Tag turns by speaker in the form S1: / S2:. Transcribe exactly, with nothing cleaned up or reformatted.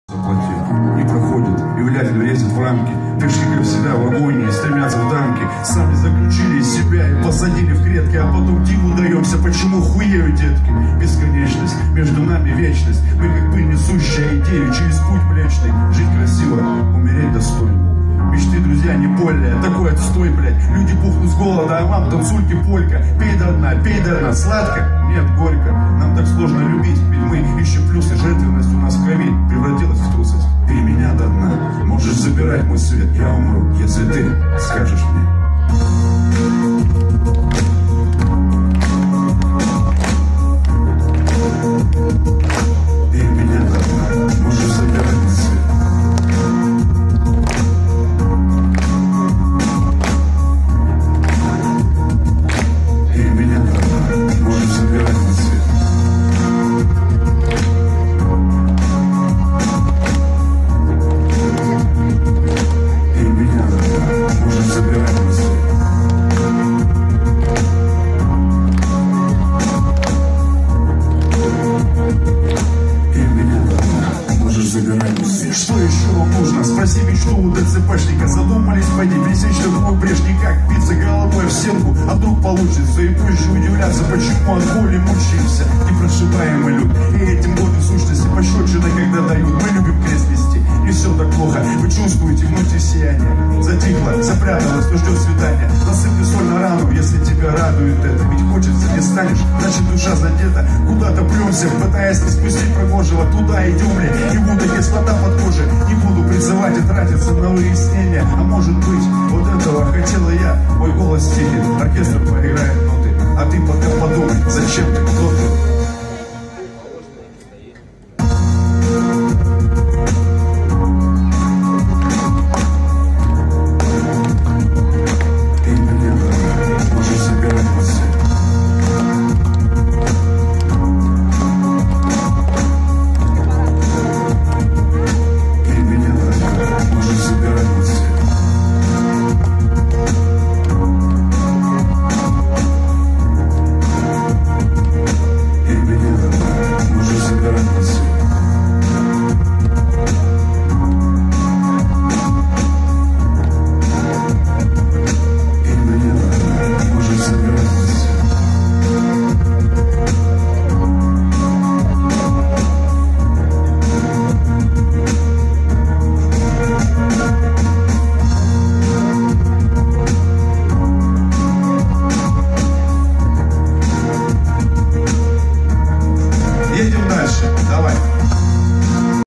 S1: заплатил, не проходит, и вряд ли лезет в рамки. Пришли, как всегда, в агонии, стремятся в дамки. Сами заключили из себя и посадили в клетки, а потом диву даемся, почему хуеют, детки. Бесконечность, между нами вечность. Мы как пыль, несущая идею через путь млечный. Жить красиво, умереть достойно. Мечты, друзья, не больно, такой отстой, блядь. Люди пухнут с голода, а вам танцульки полька. Пей до дна, пей до дна, сладко? Нет, горько. Нам так сложно любить, ведь мы ищем плюсы. Жертвенность у нас в крови превратилась в трусость. Пей меня до дна, можешь забирать мой свет. Я умру, если ты скажешь мне. Пей меня до дна, можешь забирать мой свет. Что еще вам нужно? Спроси мечту у ДЦПшника. Задумались пойти пресечь любой брешь. Никак биться головой в стенку, а вдруг получится. И позже удивляться, почему от боли мучаемся. Непрошибаемый люд. И этим годы сущности пощечины, когда дают. Мы любим крест нести. Не все так плохо. Вы чувствуете внутри сияние. Затихло, запряталось, но ждет свидания. Насыпь соль на рану, если тебя радует это. Ведь хочется, не станешь, значит душа задета. Куда-то племся, пытаясь не спустить прохожего. Туда идем ли? Не буду кислота под кожей. Не буду призывать и тратиться на выяснение. А может быть, вот этого хотела я. Мой голос стихнет, оркестр поиграет ноты. А ты пока подумай, зачем ты, кто ты?